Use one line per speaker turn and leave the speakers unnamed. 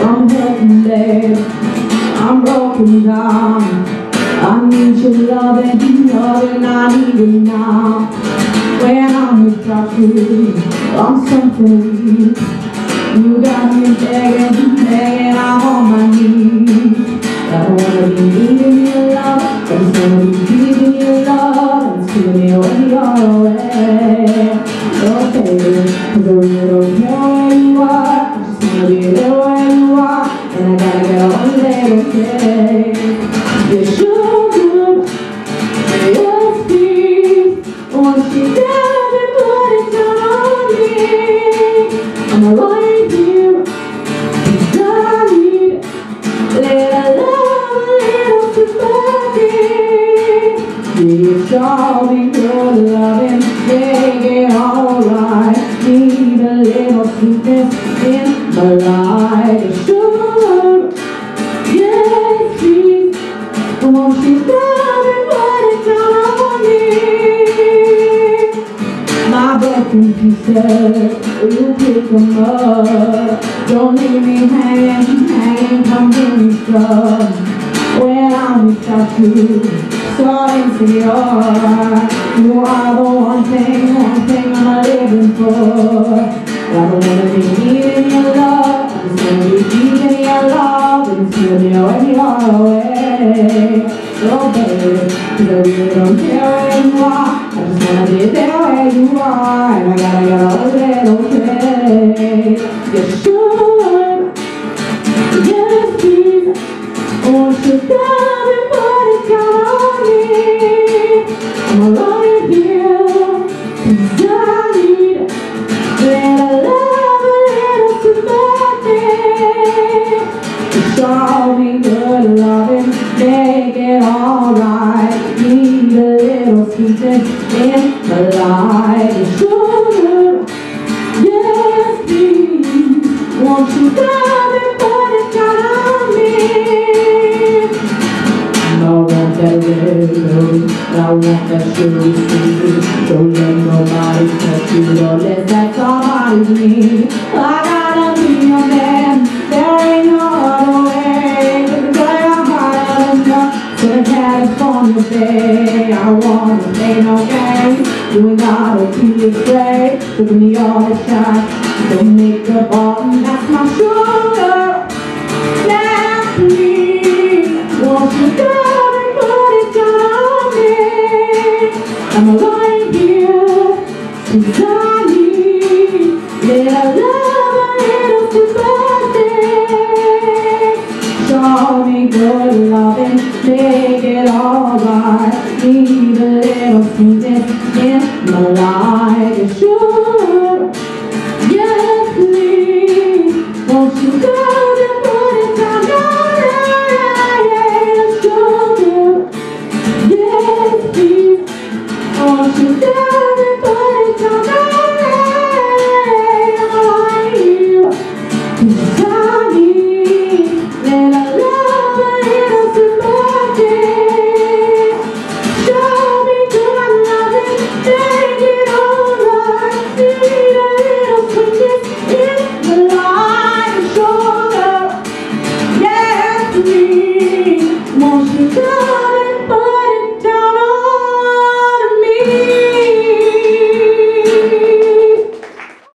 I'm hurting, babe, I'm broken down. I need your love and you know that I need it now. When I'm without you, I'm something weak. You got me begging, begging, I'm on my knees. I don't wanna be needing your love, I just wanna be giving you love and stealing me when you're away. Okay, 'cause I really don't care where you are, I just wanna be there where you are, and I gotta get on there, okay? You're so good, you're sweet, once you down and put it down on me. I'm right here, 'cause I need a little love, a little sympathy. You show me good loving, make it alright. Need a little sweetness in my life. Sure, yes, please, won't you down and put it down on me? My broken pieces, you pick them up. Don't leave me hanging, hanging, come give me some. When I'm without you, so insecure. You are the one thing I'm living for. I don't wanna be needing your love, I just wanna be giving your love and steal me when you're away. Oh baby, 'cause I really don't care where you are, I just wanna be there where you are, and I gotta get a little okay. You should, yes please, won't you come and put it down on me? I'm right here, 'cause I need a little love, a little sympathy. Show me good loving, make it alright. Need a little sweetness in my life. Sugar, yes please, won't you come and put it down on me? I want that little, I want that sugar sweet. Don't let nobody touch you, don't let that somebody me. I gotta be a man, there ain't no other way. Cause I'm higher enough to California Bay. I wanna play no games, you ain't gotta be afraid. Look at me all the shine, don't make up all, and that's my sugar. Yeah, please, won't you go? I'm right here, 'cause I need little love, a little sympathy. Show me good loving, make it alright. Need a little sweetness in my life. Sure.